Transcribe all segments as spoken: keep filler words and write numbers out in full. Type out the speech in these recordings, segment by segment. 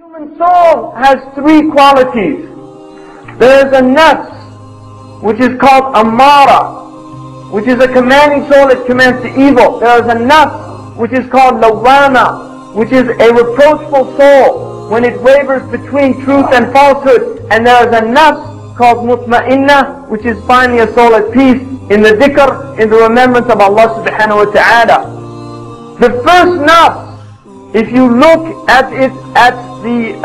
human soul has three qualities. There is a nafs, which is called amara, which is a commanding soul that commands to evil. There is a nafs, which is called lawama, which is a reproachful soul when it wavers between truth and falsehood. And there is a nafs called mutma'inna, which is finally a soul at peace in the dhikr, in the remembrance of Allah subhanahu wa ta'ala. The first nafs, if you look at it at the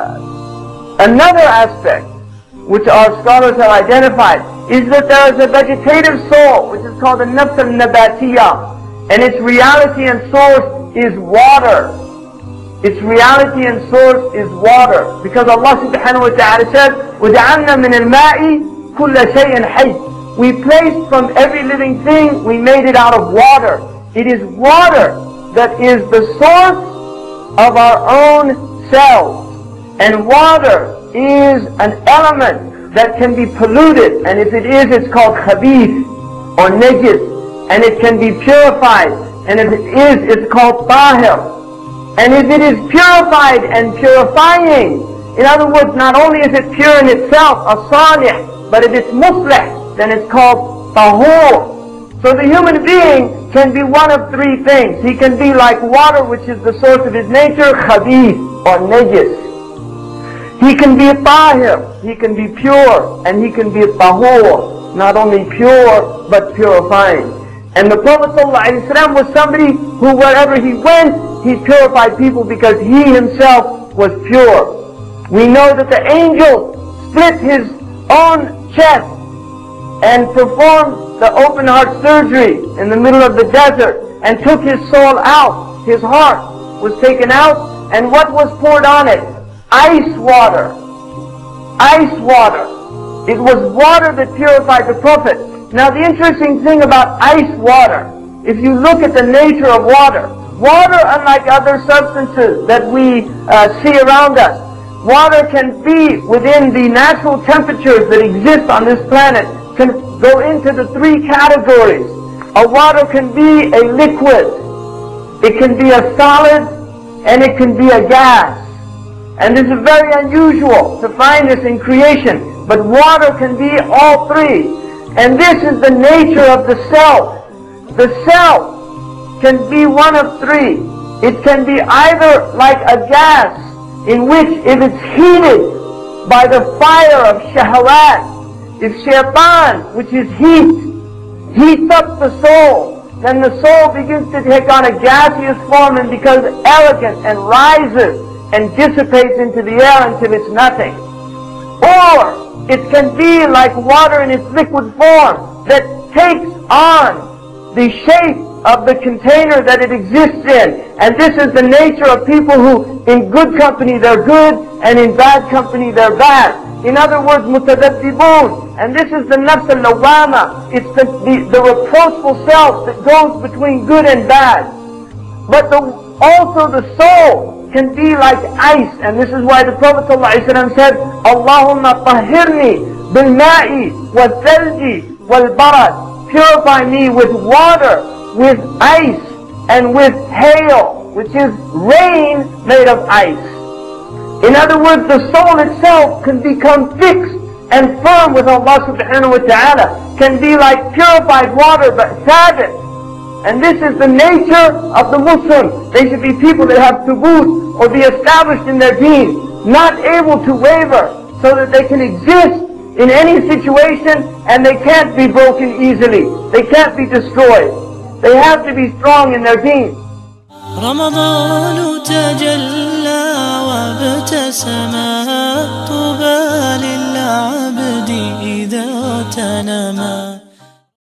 uh, another aspect, which our scholars have identified, is that there is a vegetative soul, which is called the nafs al-nabatiyah, and its reality and source is water. Its reality and source is water, because Allah subhanahu wa ta'ala said, وَجَعَلْنَا مِنَ الْمَاءِ كُلَّ شَيْءٍ حَيٍّ. We placed from every living thing, we made it out of water. It is water that is the source of our own cells. And water is an element that can be polluted, and if it is, it's called khabith or najis, and it can be purified, and if it is, it's called tahir. And if it is purified and purifying, in other words, not only is it pure in itself, a salih, but if it's muslih, then it's called tahur. So the human being can be one of three things. He can be like water, which is the source of his nature, khabith or najis. He can be tahir, he can be pure, and he can be tahur, not only pure, but purifying. And the Prophet ﷺ was somebody who, wherever he went, he purified people because he himself was pure. We know that the angel split his own chest and performed the open heart surgery in the middle of the desert and took his soul out. His heart was taken out, and what was poured on it? Ice water. Ice water. It was water that purified the Prophet. Now the interesting thing about ice water, if you look at the nature of water, water, unlike other substances that we uh, see around us, water can be within the natural temperatures that exist on this planet, can go into the three categories. A water can be a liquid, it can be a solid, and it can be a gas. And this is very unusual to find this in creation, but water can be all three. And this is the nature of the self. The self can be one of three. It can be either like a gas, in which if it's heated by the fire of shahawat, if shaitan, which is heat, heats up the soul, then the soul begins to take on a gaseous form and becomes arrogant and rises and dissipates into the air until it's nothing. Or it can be like water in its liquid form that takes on the shape of the container that it exists in. And this is the nature of people who, in good company they're good, and in bad company they're bad. In other words, mutadabbibun. And this is the nafs al-lawama. It's the, the, the reproachful self that goes between good and bad. But the, also the soul can be like ice. And this is why the Prophet ﷺ said, Allahumma tahhirni bil-ma'i wal-thalji wal-barad. Purify me with water, with ice, and with hail, which is rain made of ice. In other words, the soul itself can become fixed and firm with Allah subhanahu wa ta'ala, can be like purified water, but thabit. And this is the nature of the Muslim. They should be people that have thubut, or be established in their deen, not able to waver, so that they can exist in any situation, and they can't be broken easily. They can't be destroyed. They have to be strong in their deen. رمضان تجلى وابتسم طوبى للعبد إذا تنما.